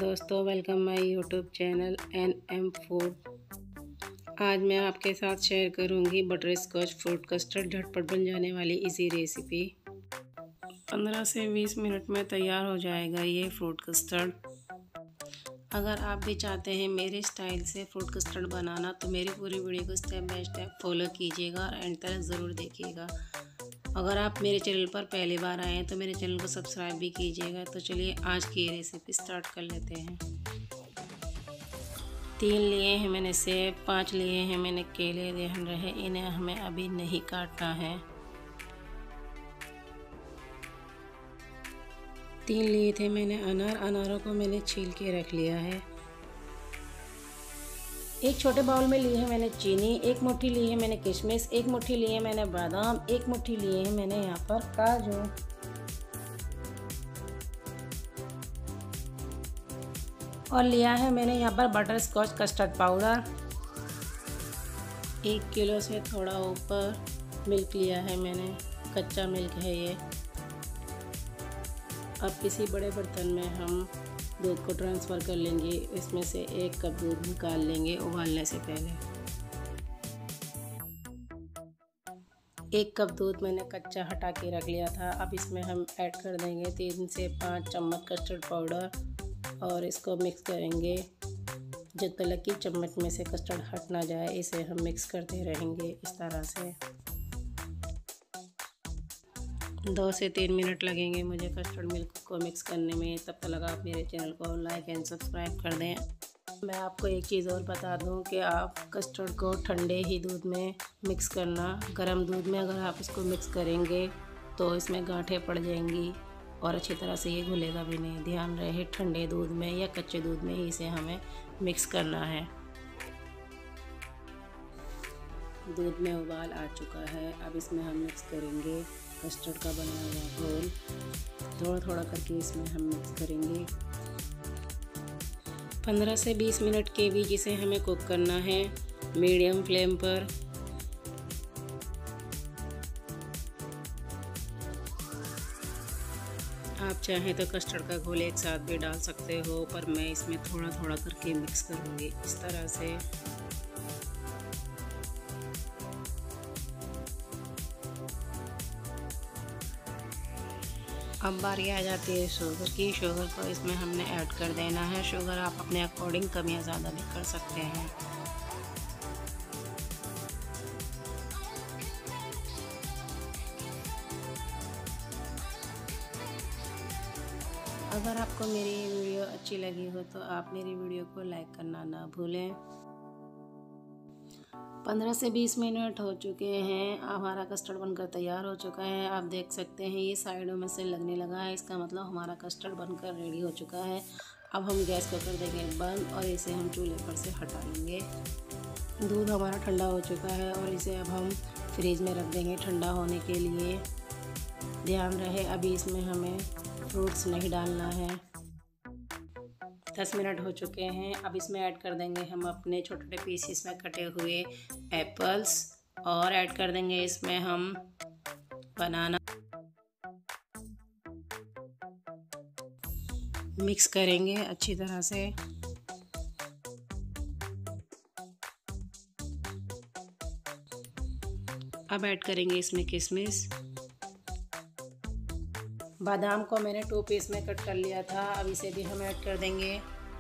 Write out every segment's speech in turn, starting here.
दोस्तों, welcome my YouTube channel NM food. आज मैं आपके साथ शेयर करूंगी बटर स्कॉच फ्रूट कस्टर्ड, झटपट बन जाने वाली इजी रेसिपी। 15 से 20 मिनट में तैयार हो जाएगा ये फ्रूट कस्टर्ड। अगर आप भी चाहते हैं मेरे स्टाइल से फ्रूट कस्टर्ड बनाना तो मेरी पूरी वीडियो को स्टेप बाय स्टेप फॉलो कीजिएगा और एंड तक ज़रूर देखिएगा। अगर आप मेरे चैनल पर पहली बार आए हैं तो मेरे चैनल को सब्सक्राइब भी कीजिएगा। तो चलिए आज की रेसिपी स्टार्ट कर लेते हैं। 3 लिए हैं मैंने सेब, 5 लिए हैं मैंने केले, ध्यान रहे इन्हें हमें अभी नहीं काटना है। 3 लिए थे मैंने अनार, अनारों को मैंने छील के रख लिया है। एक छोटे बाउल में ली है मैंने चीनी, 1 मुट्ठी ली है मैंने किशमिश, 1 मुट्ठी ली है मैंने बादाम, 1 मुट्ठी लिए हैं मैंने यहाँ पर काजू। और लिया है मैंने यहाँ पर butter scotch custard powder. 1 kilo से थोड़ा ऊपर मिल्क लिया है मैंने, कच्चा मिल्क है ये। अब किसी बड़े बर्तन में हम दूध को ट्रांसफ़र कर लेंगे। इसमें से 1 कप दूध निकाल लेंगे उबालने से पहले। 1 कप दूध मैंने कच्चा हटा के रख लिया था। अब इसमें हम ऐड कर देंगे 3 से 5 चम्मच कस्टर्ड पाउडर और इसको मिक्स करेंगे जब तक कि चम्मच में से कस्टर्ड हट ना जाए। इसे हम मिक्स करते रहेंगे इस तरह से। 2 से 3 मिनट लगेंगे मुझे कस्टर्ड मिल्क को मिक्स करने में। तब तक आप मेरे चैनल को लाइक एंड सब्सक्राइब कर दें। मैं आपको एक चीज़ और बता दूं कि आप कस्टर्ड को ठंडे ही दूध में मिक्स करना। गर्म दूध में अगर आप इसको मिक्स करेंगे तो इसमें गांठें पड़ जाएंगी और अच्छी तरह से ये घुलेगा भी नहीं। ध्यान रहे ठंडे दूध में या कच्चे दूध में ही इसे हमें मिक्स करना है। दूध में उबाल आ चुका है। अब इसमें हम मिक्स करेंगे कस्टर्ड का बना हुआ घोल। थोड़ा थोड़ा करके इसमें हम मिक्स करेंगे। 15 से 20 मिनट के बीच इसे हमें कुक करना है मीडियम फ्लेम पर। आप चाहें तो कस्टर्ड का घोल एक साथ भी डाल सकते हो, पर मैं इसमें थोड़ा थोड़ा करके मिक्स करूँगी इस तरह से। अब बारी आ जाती है शुगर की। शुगर को इसमें हमने ऐड कर देना है। शुगर आप अपने अकॉर्डिंग कम या ज़्यादा भी कर सकते हैं। अगर आपको मेरी वीडियो अच्छी लगी हो तो आप मेरी वीडियो को लाइक करना ना भूलें। 15 से 20 मिनट हो चुके हैं। हमारा कस्टर्ड बनकर तैयार हो चुका है। आप देख सकते हैं ये साइडों में से लगने लगा है, इसका मतलब हमारा कस्टर्ड बनकर रेडी हो चुका है। अब हम गैस को कर देंगे बंद और इसे हम चूल्हे पर से हटा लेंगे। दूध हमारा ठंडा हो चुका है और इसे अब हम फ्रिज में रख देंगे ठंडा होने के लिए। ध्यान रहे अभी इसमें हमें फ्रूट्स नहीं डालना है। 10 मिनट हो चुके हैं। अब इसमें ऐड कर देंगे हम अपने छोटे छोटे पीसेस में कटे हुए एप्पल्स और ऐड कर देंगे इसमें हम बनाना। मिक्स करेंगे अच्छी तरह से। अब ऐड करेंगे इसमें किशमिश। बादाम को मैंने 2 पीस में कट कर लिया था। अब इसे भी हम ऐड कर देंगे।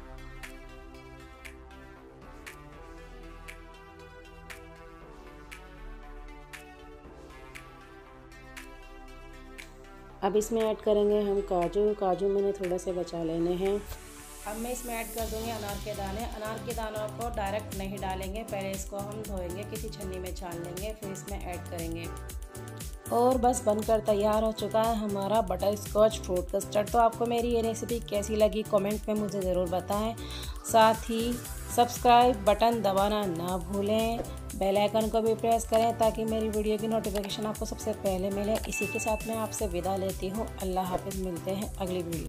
अब इसमें ऐड करेंगे हम काजू। काजू मैंने थोड़ा से बचा लेने हैं। अब मैं इसमें ऐड कर दूंगी अनार के दाने। अनार के दानों को डायरेक्ट नहीं डालेंगे, पहले इसको हम धोएंगे, किसी छन्नी में छान लेंगे, फिर इसमें ऐड करेंगे। और बस बनकर तैयार हो चुका है हमारा बटर स्कॉच फ्रूट कस्टर्ड। तो आपको मेरी ये रेसिपी कैसी लगी कमेंट में मुझे ज़रूर बताएं। साथ ही सब्सक्राइब बटन दबाना ना भूलें, बेल आइकन को भी प्रेस करें ताकि मेरी वीडियो की नोटिफिकेशन आपको सबसे पहले मिले। इसी के साथ मैं आपसे विदा लेती हूँ। अल्लाह हाफ़िज़। मिलते हैं अगली वीडियो।